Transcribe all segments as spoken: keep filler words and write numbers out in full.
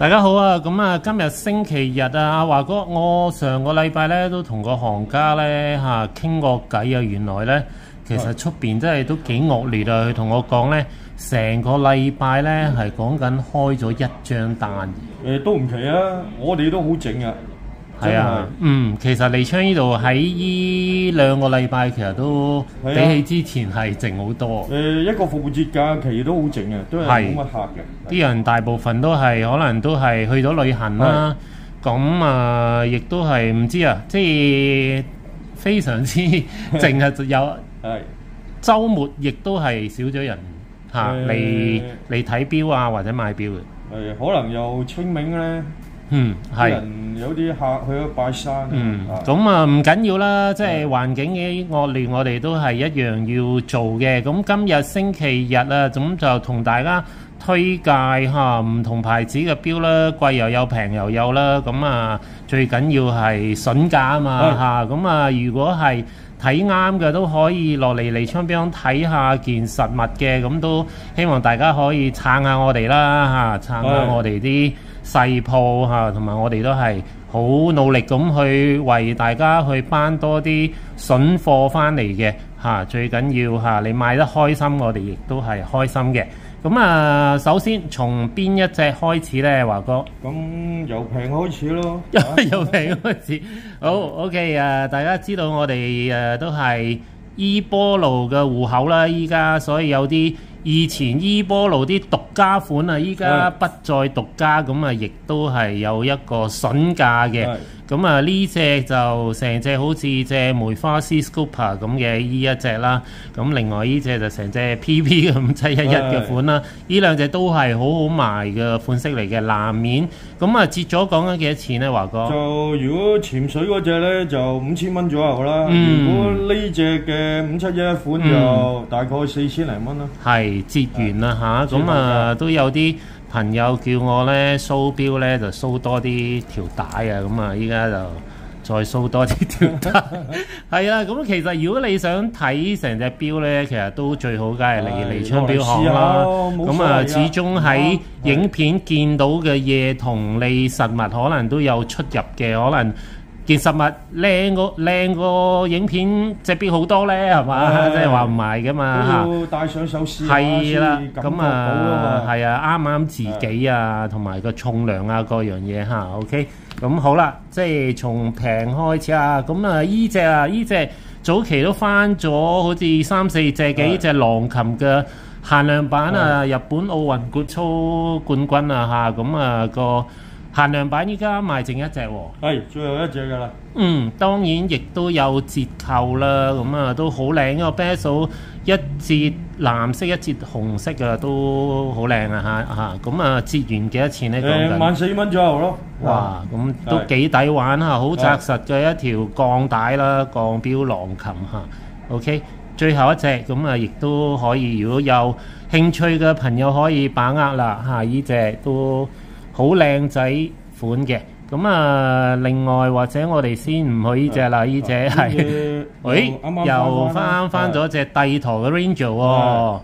大家好啊！咁啊，今日星期日啊，阿華哥，我上個禮拜咧都同個行家咧嚇傾過偈啊。原來咧其實出邊真係都幾惡劣啊！佢同我講咧，成個禮拜咧係講緊開咗一張單。 誒都唔奇啊！我哋都好整啊。 係啊，嗯，其實利昌呢度喺依兩個禮拜其實都比起之前係靜好多。 誒一個復活節假期都好靜啊，都係冇乜客嘅。 啲人大部分都係可能都係去咗旅行啦。咁啊，亦都係唔知啊，即係非常之靜啊！有係週末亦都係少咗人嚇嚟嚟睇錶啊，或者買錶嘅。 誒可能又清明咧。 嗯，係。 人有啲客去咗拜山。 嗯，咁啊唔緊要啦，即係環境嘅惡劣，我哋都係一樣要做嘅。咁今日星期日啊，咁就同大家推介嚇唔同牌子嘅錶啦，貴又有，平又有啦。咁啊，最緊要係筍價啊嘛嚇。咁啊，如果係睇啱嘅都可以落嚟利昌錶睇下件實物嘅，咁都希望大家可以撐下我哋啦嚇，撐下我哋啲細鋪嚇，同埋我哋都係好努力咁去為大家去搬多啲筍貨翻嚟嘅嚇，最緊要嚇你買得開心，我哋亦都係開心嘅。咁啊，首先從邊一隻開始呢？華哥？ 咁由平開始咯， 由平開始。好 ，OK 啊！大家知道我哋誒都係依波路嘅戶口啦，依家所以有啲以前依波路啲獨家款啊，依家不再獨家，咁啊亦都係有一個筍價嘅。咁啊呢隻就成隻好似隻梅花 C Scooper 咁嘅依一隻啦，咁另外呢隻就成隻 P P 嘅五七一一嘅款啦，呢兩隻都係好好賣嘅款式嚟嘅，藍面。咁啊折咗講緊幾多錢咧，華哥？ 就如果潛水嗰隻咧就五千蚊左右啦，嗯、如果呢隻嘅五七一一款就大概四千零蚊啦。 係折完啦嚇，咁啊都有啲朋友叫我咧蘇錶咧就蘇多啲條帶啊，咁啊依家就再蘇多啲條帶。係啊，咁其實如果你想睇成隻錶咧，其實都最好梗係嚟利昌錶行啦。咁啊，始終喺影片見到嘅嘢同你實物可能都有出入嘅，可能件實物靚過靚過影片隻錶好多咧，係嘛？即係話唔埋噶嘛嚇。 都帶上手試下係啦，咁啊啊係啊，啱啱自己啊，同埋個重量啊，各樣嘢嚇。OK，咁好啦，即係從平開始啊。咁啊，依隻啊，依隻早期都翻咗好似三四隻嘅依隻狼琴嘅限量版啊，日本奧運冠操冠軍啊嚇。咁啊個限量版依家賣剩一隻喎， 係最後一隻㗎啦。 嗯，當然亦都有折扣啦，咁啊都好靚，個 bezel 一截藍色一截紅色嘅都好靚啊嚇嚇，咁啊折完幾多錢咧？講緊萬四蚊左右咯。 哇，咁都幾抵玩嚇，好紮實嘅一條鋼帶啦，鋼錶狼琴嚇。OK，最後一隻咁啊，亦都可以，如果有興趣嘅朋友可以把握啦嚇，依隻都好靚仔款嘅，咁啊，另外或者我哋先唔去呢隻啦，呢隻係，誒，又翻翻咗隻帝陀嘅 Ranger 喎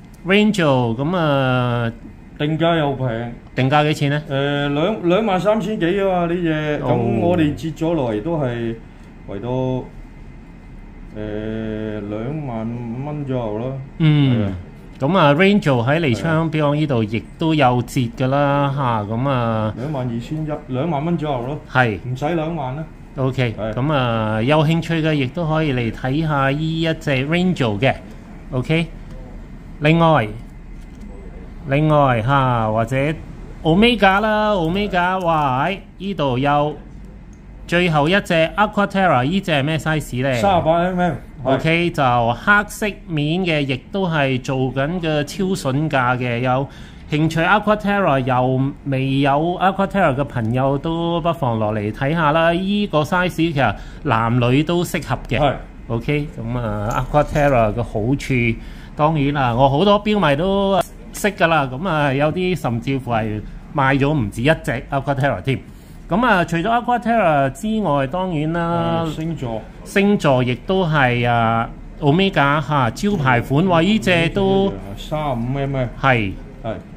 ，Ranger 咁啊， 定價又平， 定價幾錢咧？ 誒兩兩萬三千幾啊嘛呢隻，咁我哋折咗落嚟都係為到誒兩萬蚊左右咯。 嗯。咁啊 ，Ranger 喺利昌錶行呢度亦都有折㗎啦嚇，咁啊兩萬二千一，兩萬蚊左右咯， 係唔使兩萬啦。 OK，咁啊有興趣嘅亦都可以嚟睇下依一隻 Ranger 嘅 ，OK。另外，另外嚇或者 Omega 啦 ，Omega 哇喺依度有最後一隻 Aquaterra， 依隻係咩 size 咧？ 三十八 mm。OK， 就黑色面嘅，亦都係做緊嘅超筍價嘅。有興趣 Aquaterra 又未有 Aquaterra 嘅朋友都不妨落嚟睇下啦。依、這個 size 其實男女都適合嘅。OK， 咁啊 Aquaterra 嘅好處當然啦，我好多錶迷都識㗎啦。咁啊有啲甚至乎係賣咗唔止一隻 Aquaterra 添。咁啊，除咗 Aquaterra 之外，當然啦， 星座星座亦都係啊 Omega 嚇招牌款，話依隻都三十五 mm， 係係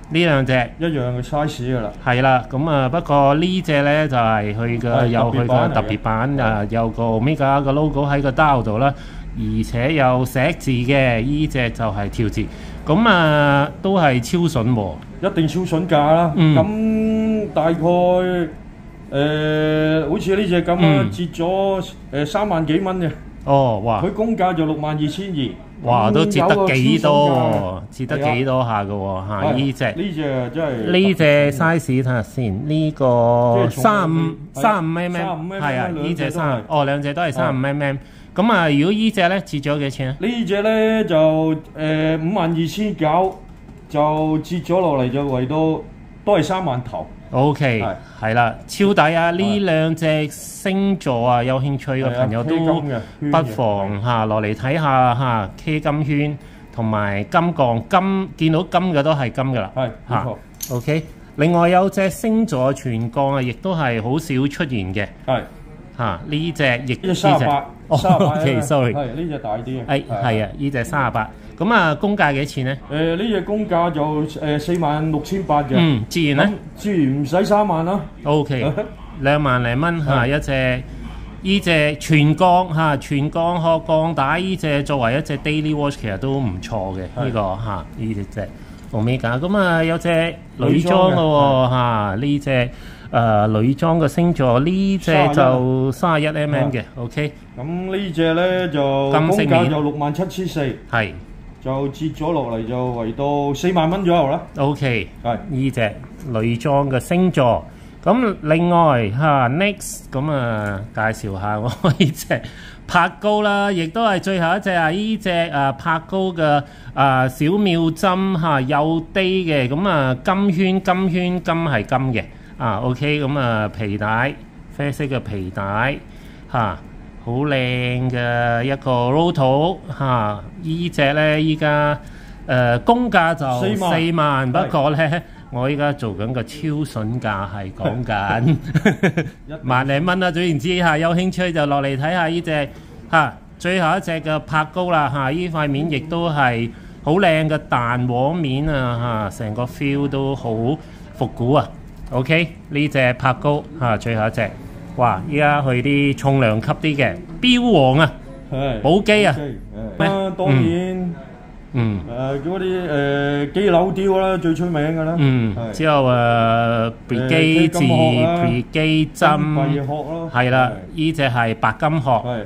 呢兩隻一樣嘅 size 噶啦。 係啦，咁啊不過呢隻咧就係佢嘅係有佢特別版嚟嘅嘅特別版啊，有個 Omega 嘅 logo 喺個兜度啦，而且有寫字嘅，呢隻就係跳字，咁啊都係超筍喎。 一定超筍價啦。 嗯咁、大概誒、呃好似呢只咁啊， 嗯折咗誒三萬幾蚊嘅。 哦，哇！ 佢公價就六萬二千二。 哇，都折得幾多喎？ 喎？折得幾多下嘅喎？嚇，呢隻呢只真係呢隻 size 睇下先，呢個即係重三五係三五 mm， 三五 mm 係啊， 兩呢隻隻都係三哦兩隻都係三五 mm。咁啊，如果呢隻咧折咗幾錢啊？ 呢只咧就誒五萬二千九，就折咗落嚟就圍到都係三萬頭。 OK， 係係啦，超抵啊！呢兩隻星座啊，有興趣嘅朋友都係啊，K金嘅圈不嘅妨嚇落嚟睇下嚇 K 金圈同埋金鋼金，見到金嘅都係金噶啦。 係冇嚇錯。 OK，另外有隻星座全鋼啊，亦都係好少出現嘅係嚇。呢隻亦呢只三十八， 哦三十八 ，OK，sorry， 係呢只大啲嘅。 誒係啊，呢隻三十八。咁啊，公價幾錢咧？ 誒呢只公價就誒四萬六千八嘅。 嗯，自然咧咁自然唔使三萬啦。 ，OK，兩萬零蚊嚇係一隻。呢隻全鋼嚇，全鋼殼鋼帶呢隻作為一隻 daily watch 其實都唔錯嘅，呢、 係個嚇呢隻隻 Omega。咁啊有隻女裝嘅喎嚇，呢隻誒女裝嘅星座呢隻就三十一 mm 嘅 ，OK， 咁呢只咧就公金色面價就六萬七千四， 係就折咗落嚟就圍到四萬蚊左右啦。 OK， 係呢隻女裝嘅星座。咁另外嚇 next 咁啊介紹下我呢隻柏高啦，亦都係最後一隻啊！呢隻啊柏高嘅啊小妙針嚇幼低嘅，咁啊金圈金圈金係金嘅啊 OK，咁啊皮帶啡色嘅皮帶嚇，好靚嘅一個 Roto 嚇，呢隻咧依家誒公價就四萬四萬，不過咧。我依家做緊個超筍價係講緊萬零蚊啦，總言之嚇，有興趣就落嚟睇下呢隻嚇，最後一隻嘅柏高啦嚇，呢塊面亦都係好靚嘅彈簧面啊嚇，成個 feel 都好復古啊。OK，呢隻柏高嚇，最後一隻，哇！依家去啲重量級啲嘅標王啊， 係寶基啊， 咩？啊當然。 嗯。 誒嗰啲誒機柳雕啦，最出名嘅啦。 嗯， 係之後誒 Brigade 字、Brigade 針， 金幣殼咯。 係啦，呢隻係白金殼。 係。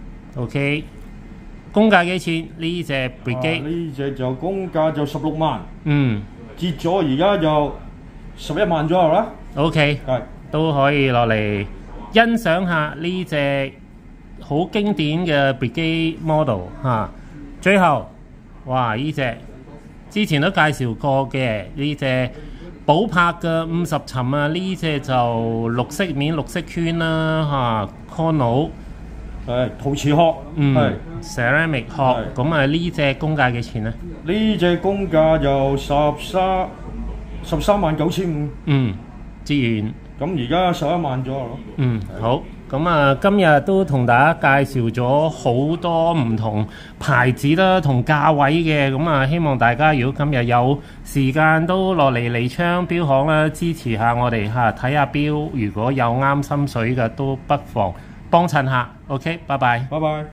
OK，公價幾錢？呢隻 Brigade 呢只就公價就十六萬， 嗯折咗而家就十一萬左右啦。 ，OK， 係。 都可以落嚟欣賞下呢隻好經典嘅 Brigade model 嚇。最後。哇！呢隻之前都介紹過嘅呢隻寶珀嘅五十尋啊，呢隻就綠色面綠色圈啦嚇 ，Cono 係陶瓷殼， 嗯係 ceramic 殼， 係咁啊呢隻公價幾錢咧？ 呢只公價就十三十三萬九千五， 嗯，自然。 咁而家十一萬左右咯。 嗯，好。咁啊，今日都同大家介紹咗好多唔同牌子啦，同價位嘅。咁啊，希望大家如果今日有時間都落嚟利昌錶行啦，支持下我哋嚇，睇下錶。如果有啱心水嘅，都不妨幫襯下。OK，拜拜。 拜拜。